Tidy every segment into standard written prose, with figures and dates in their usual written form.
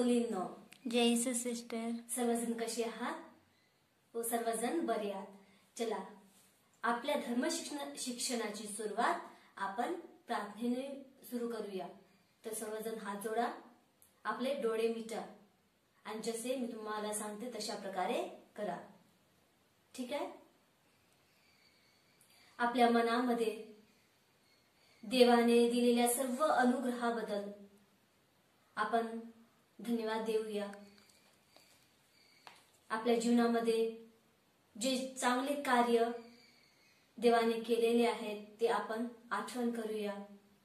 मुलींनो, जय येशू sister. सर्वजण कशी आहात? व सर्वजण बरे आहात. चला, आपल्या धर्म शिक्षणाची सुरुवात आपण प्रार्थनेने सुरू करूया. तर सर्वजण हात जोडा, आपले डोळे मिटा आणि जसे मी तुम्हाला सांगते तशा प्रकारे करा. ठीक आहे? आपल्या मनामध्ये देवाने दिलेल्या सर्व अनुग्रहाबद्दल आपण धन्यवाद देऊया. आपल्या जीवनामध्ये जे चांगले कार्य देवाने केलेले आहेत ते आपण आठवण करूया.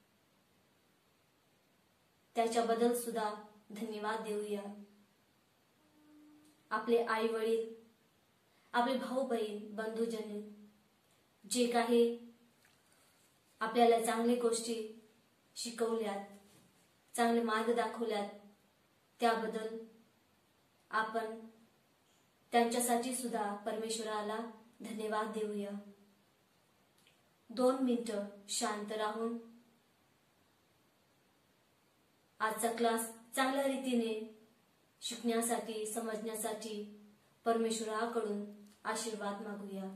त्याच्याबद्दल सुद्धा धन्यवाद देऊया. आपले आई वडील, आपले भाऊ बहीण, बंधूजन जे काही आपल्याला चांगल्या गोष्टी शिकवल्यात, चांगले मार्ग दाखवल्यात, त्याबद्दल आपण त्यांच्यासाठी सुद्धा परमेश्वराला धन्यवाद देऊया. 2 मिनिटं शांत राहून आजचा क्लास चांगल्या रीतीने शिकण्यासाठी, समजण्यासाठी परमेश्वराकडून आशीर्वाद मागूया.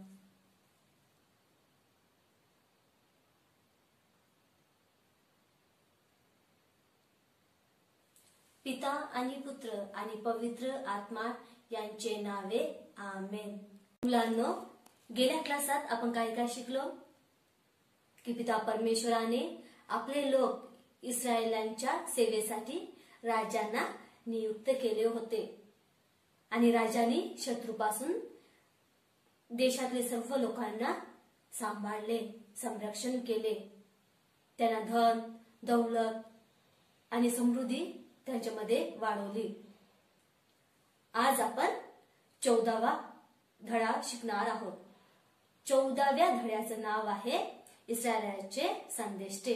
पिता आणि पुत्र आणि पवित्र आत्मा यांचे नावे आमेन. मुलांनो, गेल्या क्लासात आपण काय काय शिकलो? की पिता परमेश्वराने आपले लोक इस्रायलांच्या सेवेसाठी राजांना नियुक्त केले होते आणि राजांनी शत्रूपासून देशातले सर्व लोकांना सांभाळले, संरक्षण केले. त्यांना धन, दौलत आणि समृद्धी त्यांच्यामध्ये वाढवली. आज आपण 14वा धडा शिकणार आहोत. 14व्या धड्याचं नाव आहे इस्रायलाचे संदेष्टे.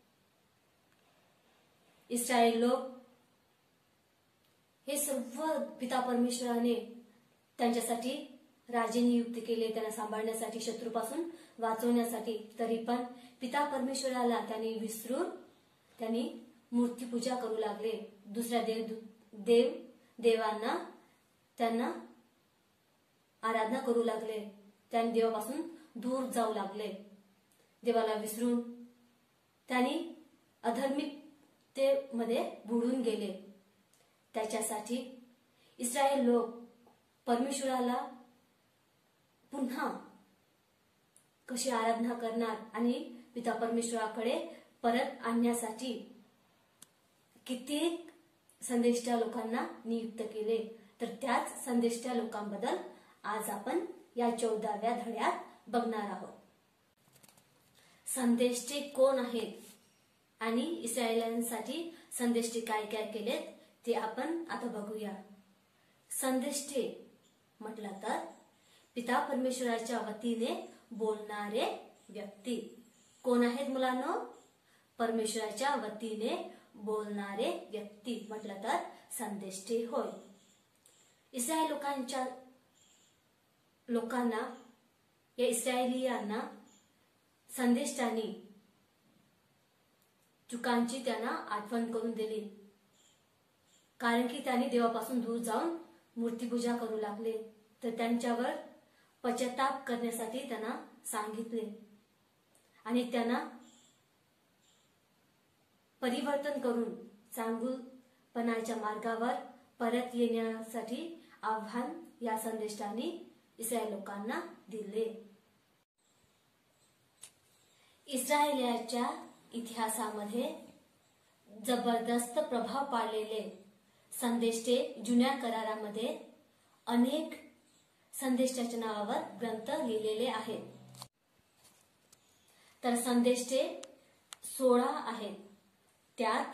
इस्रायल लोक हे सर्व पिता परमेश्वराने त्यांच्यासाठी राजे नियुक्त केले, त्यांना सांभाळण्यासाठी, शत्रूपासून वाचवण्यासाठी. तरी पण पिता परमेश्वराला त्यांनी विसरून त्यांनी मूर्तीपूजा करू लागले. दुसऱ्या देवांना त्यांना आराधना करू लागले. त्यांनी देवापासून दूर जाऊ लागले. देवाला विसरून त्यांनी अधर्मिकतेमध्ये बुडून गेले. त्याच्यासाठी इस्रायल लोक परमेश्वराला पुन्हा कशी आराधना करणार आणि पिता परमेश्वराकडे परत आणण्यासाठी कित्येक संदेष्टा लोकांना नियुक्त केले. तर त्याच संदेष्टा लोकांबद्दल आज आपण या 14व्या धड्यात बघणार आहोत. संदेष्टे कोण आहेत आणि इस्रायलांसाठी संदेष्टे काय काय केलेत ते आपण आता बघूया. संदेष्टे म्हटलं तर पिता परमेश्वराच्या वतीने बोलणारे व्यक्ती. कोण आहेत मुलांनो? परमेश्वराच्या वतीने बोलणारे व्यक्ती म्हटलं तर संदेष्टे होय. इस्रायल लोकांना या इस्रायलियांना संदेष्टांनी चुकांची त्यांना आठवण करून दिली. कारण की त्यांनी देवापासून दूर जाऊन मूर्तीपूजा करू लागले. तर त्यांच्यावर पश्चाताप करण्यासाठी त्यांना सांगितले आणि त्यांना परिवर्तन करून चांगुलपणाच्या मार्गावर परत येण्यासाठी आव्हान या संदेष्टांनी इस्रायल लोकांना दिले. इस्रायलाच्या इतिहासामध्ये जबरदस्त प्रभाव पाडलेले संदेष्टे जुन्या करारामध्ये अनेक संदेष्टाच्या नावावर ग्रंथ लिहिलेले आहेत. तर संदेष्टे 16 आहेत. त्यात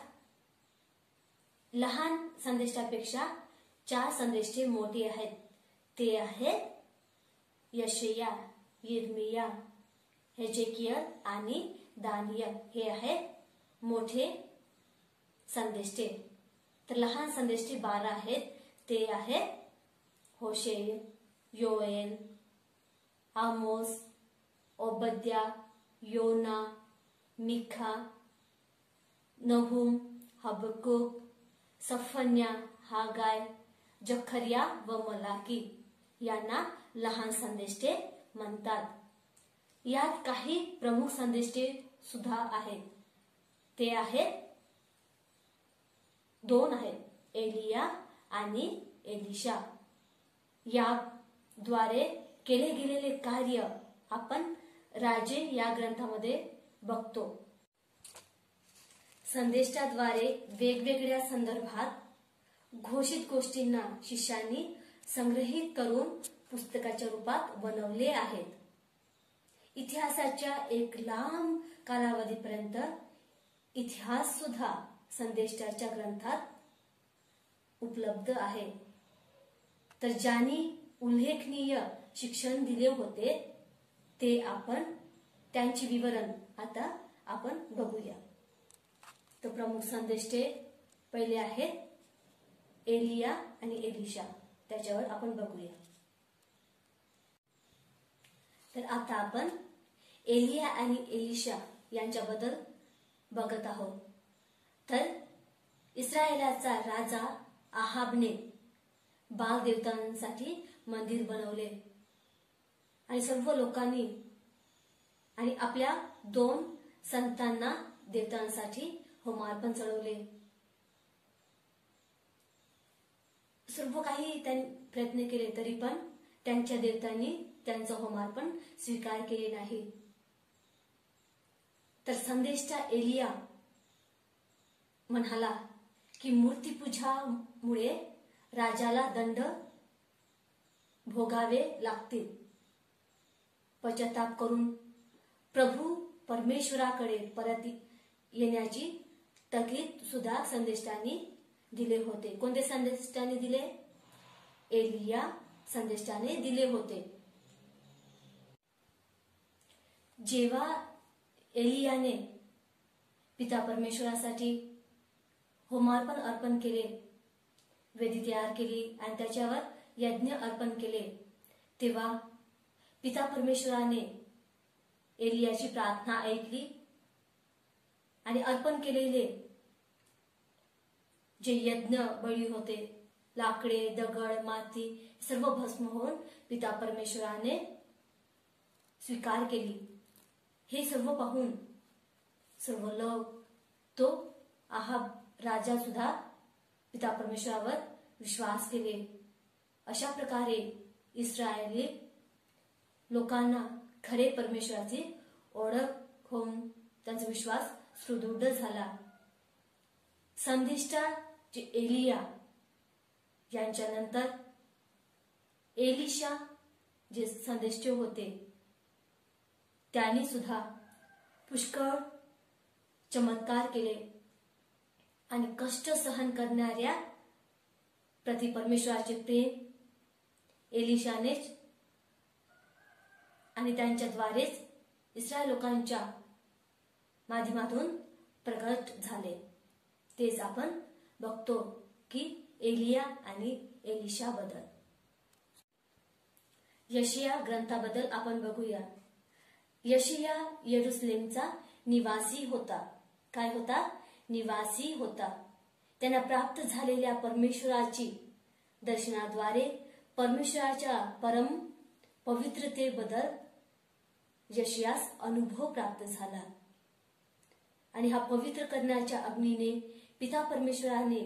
लहान संदेष्टापेक्षा 4 संदेष्टे मोठी आहेत. ते आहेत यशया, यिर्मिया, हेजेकियल आणि दानियल. हे आहेत मोठे संदेष्टे. तर लहान संदेष्टे 12 आहेत. ते आहेत होशेय, योएल, आमोस, ओबद्या, योना, मिखा, नहुम, हबक्कुक, सफन्या, हागाय, जखर्या व मलाकी यांना लहान संदेष्टे म्हणतात. यात काही प्रमुख संदेष्टे सुद्धा आहेत. ते आहेत 2 आहेत, एलिया आणि एलिशा. याद्वारे केले गेलेले कार्य आपण राजे या ग्रंथामध्ये बघतो. संदेशाद्वारे वेगवेगळ्या संदर्भात घोषित गोष्टींना शिष्यांनी संग्रहित करून पुस्तकाच्या रूपात बनवले आहेत. इतिहासाच्या एक लांब कालावधीपर्यंत इतिहास सुद्धा संदेशाच्या ग्रंथात उपलब्ध आहे. तर ज्यांनी उल्लेखनीय शिक्षण दिले होते ते त्यांची विवरण आता आपण बघूया. तर प्रमुख संदेष्टे पहिले आहेत एलिया आणि एलिशा, त्याच्यावर आपण बघूया. तर आता आपण एलिया आणि एलिशा यांच्याबद्दल बघत आहोत. तर इस्रायलाचा राजा आहाबने बाल देवतांसाठी मंदिर बनवले आणि सर्व लोकांनी आणि आपल्या 2 संतांना देवतांसाठी होमार्पण चढवले. सर्व काही त्यांनी प्रयत्न केले तरी पण त्यांच्या देवतांनी त्यांचं होमार्पण स्वीकार केले नाही. तर संदेष्टा एलिया म्हणाला की मूर्तिपूजामुळे राजाला दंड भोगावे लागतील. पश्चाताप करून प्रभू परमेश्वराकडे परत येण्याची ताकीद सुद्धा संदेष्टांनी दिले होते. कोणते संदेष्टाने दिले? एलिया संदेष्टाने दिले होते. जेव्हा एलियाने पिता परमेश्वरासाठी होमार्पण अर्पण केले, वेदी तयार केली आणि त्याच्यावर यज्ञ अर्पण केले, तेव्हा पिता परमेश्वराने एलियाची प्रार्थना ऐकली आणि अर्पण केलेले जे यज्ञ बळी होते, लाकडे, दगड, माती सर्व भस्म होऊन पिता परमेश्वराने स्वीकार केली. हे सर्व पाहून सर्व लोक, तो आहाब राजा सुद्धा पिता परमेश्वरावर विश्वास केले. अशा प्रकारे इस्रायली लोकांना खरे परमेश्वराची ओळख होऊन त्यांचा विश्वास सुदृढ झाला. संदेष्टा जे एलिया यांच्यानंतर एलिशा जे संदेष्टे होते त्यांनी सुद्धा पुष्कळ चमत्कार केले आणि कष्ट सहन करणाऱ्या प्रति परमेश्वराचे प्रेम एलिशानेच आणि त्यांच्याद्वारेच इस्रायल लोकांच्या माध्यमातून प्रगट झाले. तेच आपण बघतो की एलिया आणि एलिशा बद्दल. यशिया ग्रंथाबद्दल आपण बघूया. यशिया येरुशलेमचा निवासी होता. काय होता? निवासी होता. त्यांना प्राप्त झालेल्या परमेश्वराची दर्शनाद्वारे परमेश्वराच्या परम पवित्रतेबद्दल यशियास अनुभव प्राप्त झाला आणि हा पवित्र करण्याच्या अग्नीने पिता परमेश्वराने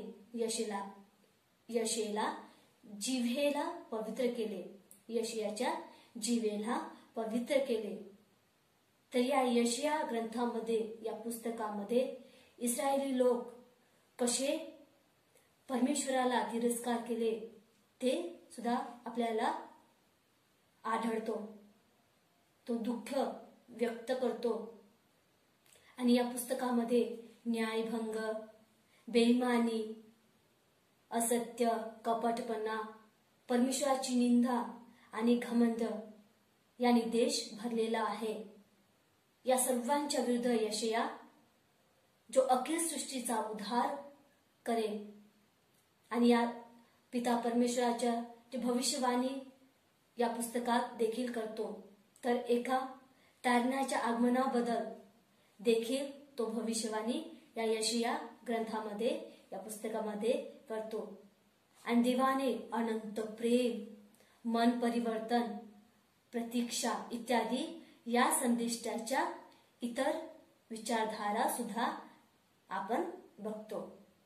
यशेला जिव्हेला पवित्र केले. यशियाच्या जिव्हेला पवित्र केले. तर या यशिया ग्रंथामध्ये, या पुस्तकामध्ये इस्रायली लोक कसे परमेश्वराला तिरस्कार केले ते सुद्धा आपल्याला आढळतो. तो दुःख व्यक्त करतो आणि या पुस्तकामध्ये न्यायभंग, बेईमानी, असत्य, कपटपणा, परमेश्वराची निंदा आणि घमंड यांनी देश भरलेला आहे. या सर्वांच्या विरुद्ध यशया जो अखिल सृष्टीचा उद्धार करेल आणि या पिता परमेश्वराच्या जे भविष्यवाणी या पुस्तकात देखील करतो, तर एका तारणाच्या आगमनाबद्दल देखील तो भविष्यवाणी या यशिया ग्रंथामध्ये, या पुस्तकामध्ये करतो. आणि देवाने अनंत प्रेम, मन परिवर्तन, प्रतीक्षा इत्यादी या संदेशाच्या इतर विचारधारा सुद्धा आपण बघतो.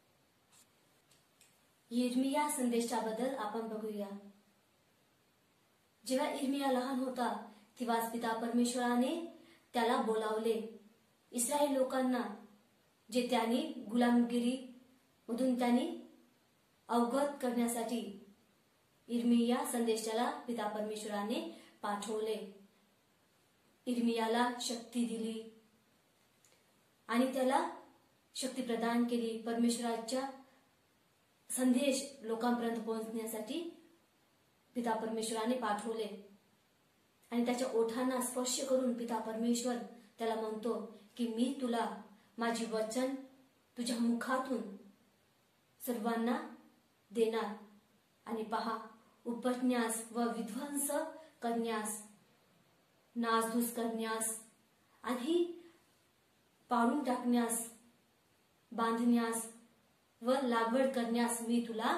यिर्मिया संदेशाबद्दल आपण बघूया. जेव्हा यिर्मिया लहान होता तेव्हाच पिता परमेश्वराने त्याला बोलावले. इस्रायल लोकांना जे त्यांनी गुलामगिरी मधून त्यांनी अवगत करण्यासाठी यिर्मिया संदेशाला पिता परमेश्वराने पाठवले. यिर्मियाला शक्ती दिली आणि त्याला शक्ती प्रदान केली. परमेश्वराचा संदेश लोकांपर्यंत पोहोचण्यासाठी पिता परमेश्वराने पाठवले आणि त्याच्या ओठांना स्पर्श करून पिता परमेश्वर त्याला म्हणतो की मी तुला माझी वचन तुझ्या मुखातून सर्वांना देणार. आणि पहा, उपटण्यास व विध्वंस करण्यास, नासधूस करण्यास आणि पाडून टाकण्यास, बांधण्यास व लागवड करण्यास मी तुला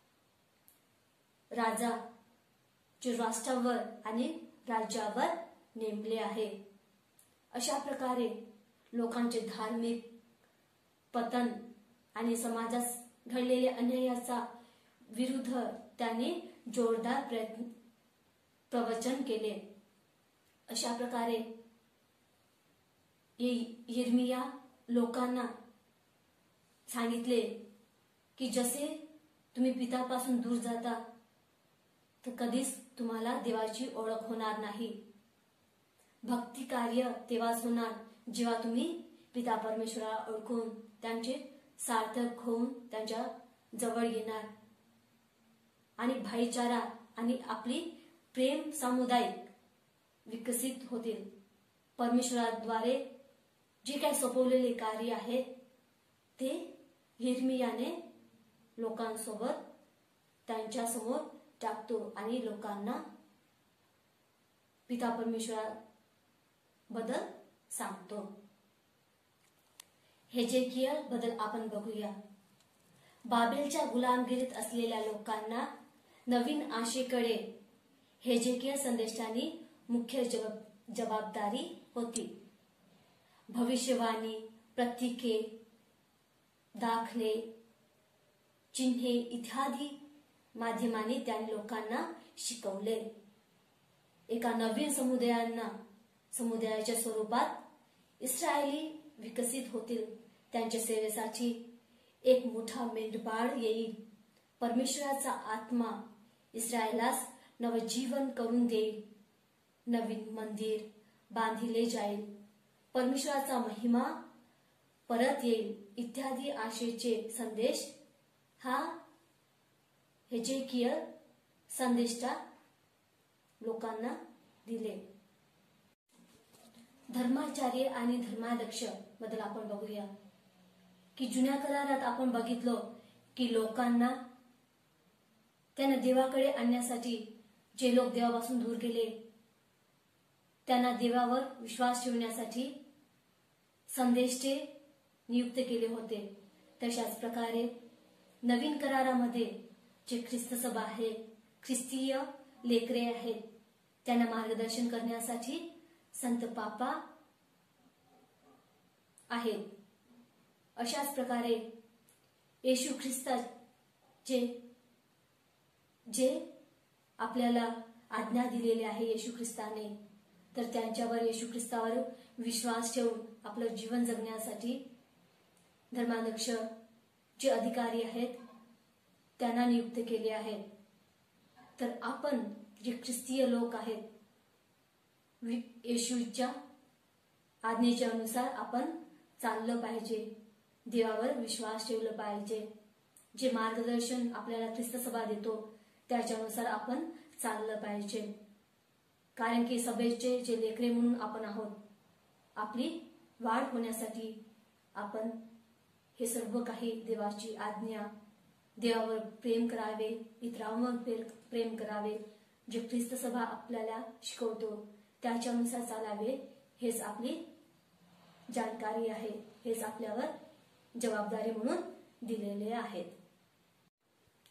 राष्ट्रावर आणि राज्यावर नेमले आहे. अशा प्रकारे लोकांचे धार्मिक पतन आणि समाजात घडलेल्या अन्यायाचा विरुद्ध त्याने जोरदार प्रवचन केले. अशा प्रकारे यिर्मिया लोकांना सांगितले की जसे तुम्ही पितापासून दूर जाता तर कधीच तुम्हाला देवाची ओळख होणार नाही. भक्ती कार्य तेव्हाच होणार जेव्हा तुम्ही पिता परमेश्वराला ओळखून त्यांचे सार्थक होऊन त्यांच्या जवळ येणार आणि भाईचारा आणि आपली प्रेम सामुदायिक विकसित होतील. परमेश्वराद्वारे जे काही सोपवलेले कार्य आहे ते यिर्मियाने लोकांसोबत त्यांच्या समोर टाकतो आणि लोकांना पिता परमेश्वराबद्दल सांगतो. हेजेकियल बद्दल आपण बघूया. बाबेलच्या गुलामगिरीत असलेल्या लोकांना नवीन आशेकडे हेजेकियल संदेशाची मुख्य जबाबदारी होती. भविष्यवाणी, प्रतीके, दाखले, चिन्हे इत्यादी माध्यमांनी त्यांनी लोकांना शिकवले. एका नवीन समुदायाच्या स्वरूपात इस्रायली विकसित होतील. त्यांच्या सेवेसाठी एक मोठा मेंढपाळ येईल. परमेश्वराचा आत्मा इस्रायलास नवजीवन करून देईल. नवीन मंदिर बांधिले जाईल. परमेश्वराचा महिमा परत येईल इत्यादी आशेचे संदेश हा हेजेकियल संदेशा लोकांना दिले. धर्माचार्य आणि धर्माध्यक्ष बद्दल आपण बघूया की जुन्या करारात आपण बघितलं की लोकांना त्यांना देवाकडे आणण्यासाठी जे लोक देवापासून दूर गेले त्यांना देवावर विश्वास ठेवण्यासाठी संदेष्टे नियुक्त केले होते. तशाच प्रकारे नवीन करारामध्ये जे ख्रिस्त सभा आहे, ख्रिस्तीय लेकरे आहेत, त्यांना मार्गदर्शन करण्यासाठी संत पापा आहेत. अशाच प्रकारे येशू ख्रिस्ताचे जे आपल्याला आज्ञा दिलेली आहे येशू ख्रिस्ताने, तर त्यांच्यावर येशू ख्रिस्तावर विश्वास ठेवून आपलं जीवन जगण्यासाठी धर्माध्यक्ष जे अधिकारी आहेत त्यांना नियुक्त केले आहेत. तर आपण जे ख्रिस्तीय लोक आहेत येशूच्या आज्ञेच्या अनुसार आपण चाललं पाहिजे, देवावर विश्वास ठेवलं पाहिजे. जे मार्गदर्शन आपल्याला ख्रिस्त सभा देतो त्याच्यानुसार आपण चाललं पाहिजे. कारण की सभेचे जे लेकरे म्हणून आपण आहोत, आपली वाढ होण्यासाठी आपण हे सर्व काही देवाची आज्ञा, देवावर प्रेम करावे, इतरांवर प्रेम करावे, जे ख्रिस्त सभा आपल्याला शिकवतो त्याच्यानुसार चालावे, हेच आपली जानकारी आहे, हेच आपल्यावर जबाबदारी म्हणून दिलेले आहेत.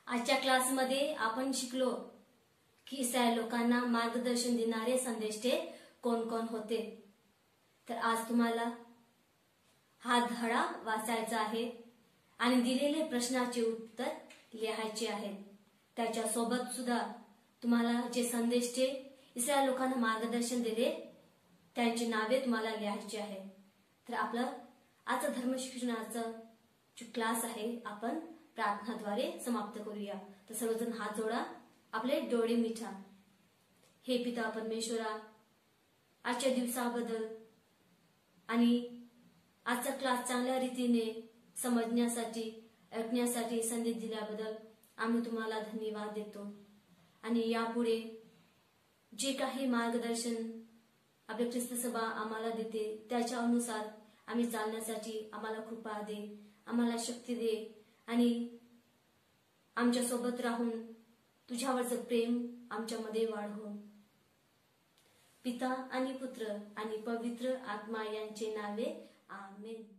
आजच्या क्लासमध्ये आपण शिकलो की इस्रायल लोकांना मार्गदर्शन देणारे संदेष्टे कोण कोण होते. तर आज तुम्हाला हा धडा वाचायचा आहे आणि दिलेले प्रश्नाचे उत्तर लिहायचे आहेत. त्याच्या सोबत सुद्धा तुम्हाला जे संदेष्टे इस्रायल लोकांना मार्गदर्शन दिले त्यांची नावे तुम्हाला लिहायची आहेत. तर आपलं आजचा धर्मशिक्षणाचा जो क्लास आहे आपण प्रार्थनाद्वारे समाप्त करूया. तर सर्वजण हात जोडा, आपले डोळे मिटा. हे पिता परमेश्वरा, आजच्या दिवसाबद्दल आणि आजचा क्लास चांगल्या रीतीने समजण्यासाठी ऐकण्यासाठी संधी दिल्याबद्दल आम्ही तुम्हाला धन्यवाद देतो. आणि यापुढे जे काही मार्गदर्शन आपली ख्रिस्त सभा आम्हाला देते त्याच्या अनुसार आम्ही चालण्यासाठी आम्हाला कृपा दे, आम्हाला शक्ती दे आणि आमच्या सोबत राहून तुझ्यावरचं प्रेम आमच्यामध्ये वाढव. पिता आणि पुत्र आणि पवित्र आत्मा यांचे नावे आमेन.